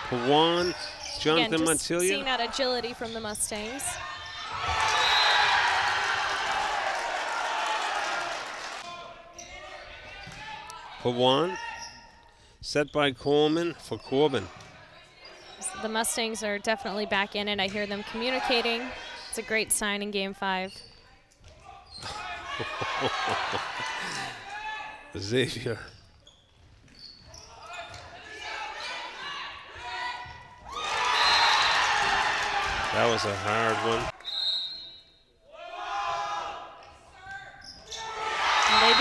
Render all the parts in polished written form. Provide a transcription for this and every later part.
Pawan, Jonathan Again, Montilia. Seeing that agility from the Mustangs. Pawan, set by Coleman for Corbin. So the Mustangs are definitely back in it. I hear them communicating. It's a great sign in Game 5. Xavier. That was a hard one. And they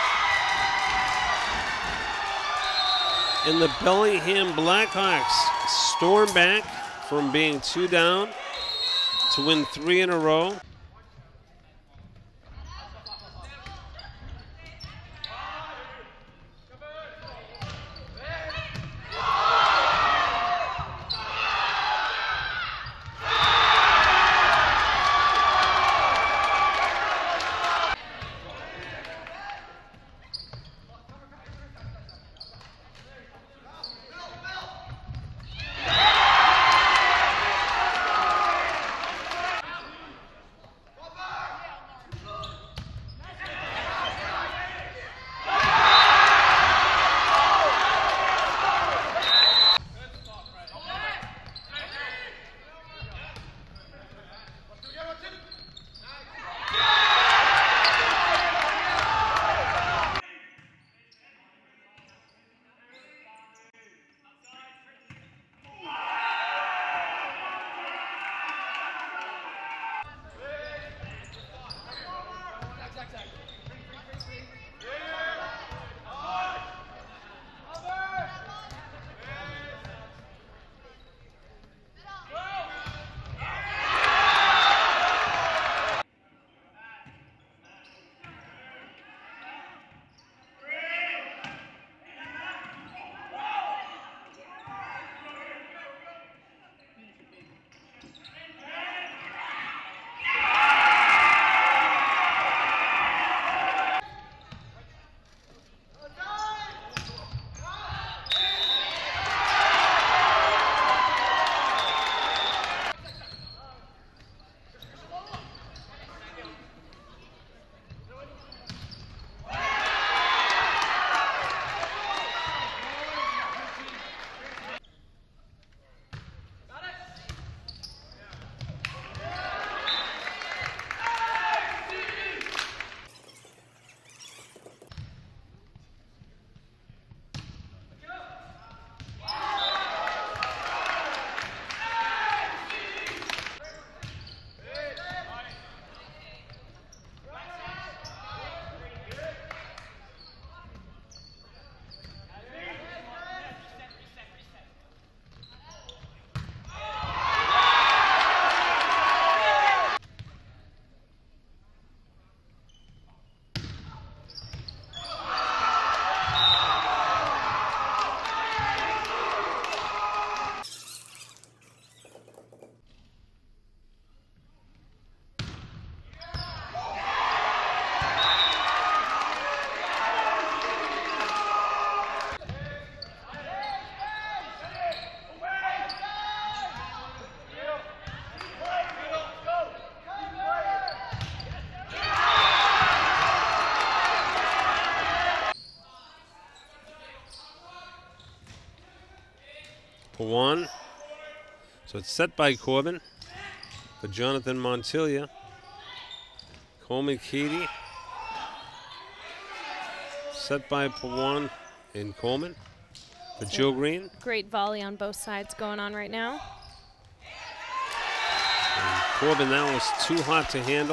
do. And the Bellingham Blackhawks storm back from being 2 down to win 3 in a row. Pawan. So it's set by Corbin for Jonathan Montilia. Coleman Keady. Set by Pawan and Coleman for Joe Green. Great volley on both sides going on right now. And Corbin, that was too hot to handle.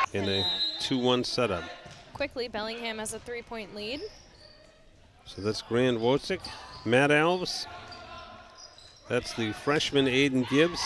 in a 2-1 setup. Quickly, Bellingham has a 3-point lead. So that's Grant Wojcik, Matt Alves. That's the freshman Aiden Gibbs.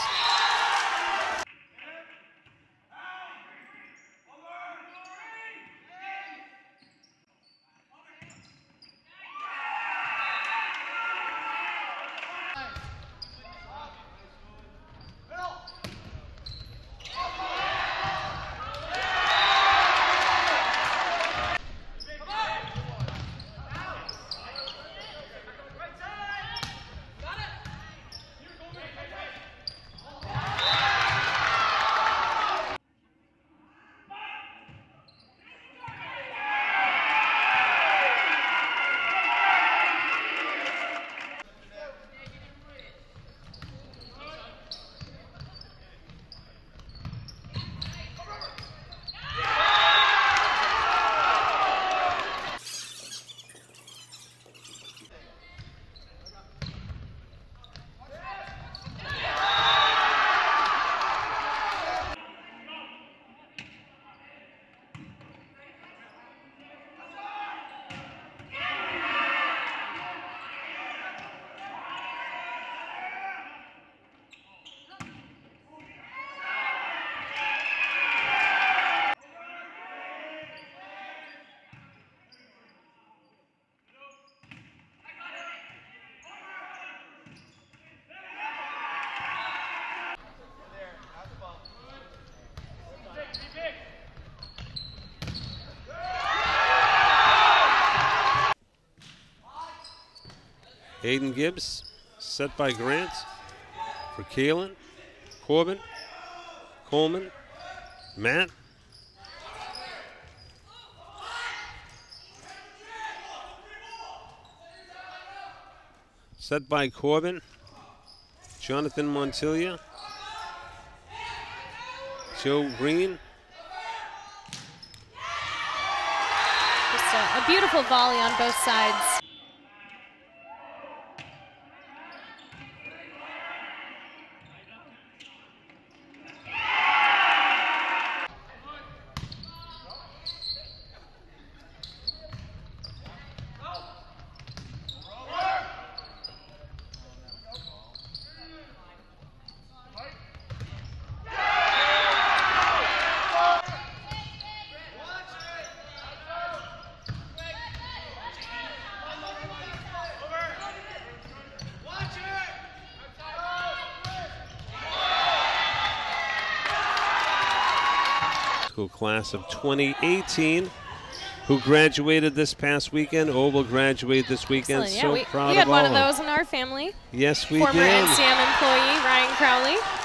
Aiden Gibbs, set by Grant for Kalen, Corbin, Coleman, Matt. Set by Corbin, Jonathan Montilla, Joe Green. Just a beautiful volley on both sides. Class of 2018 who graduated this past weekend or will graduate this weekend. Excellent. So yeah, proud we had of one all of those in our family. Yes, we Former did. NCM employee Ryan Crowley.